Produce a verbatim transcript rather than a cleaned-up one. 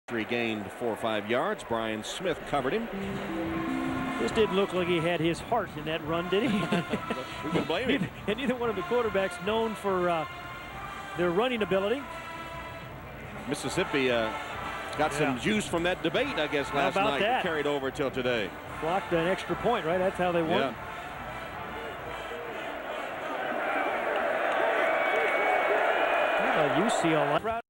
He gained four or five yards. Brian Smith covered him. This didn't look like he had his heart in that run, did he? Who can blame him? And neither one of the quarterbacks known for uh, their running ability. Mississippi uh, got yeah. some juice from that debate, I guess, last night. That? Carried over till today. Blocked an extra point, right? That's how they won. Yeah. Uh, U C L A.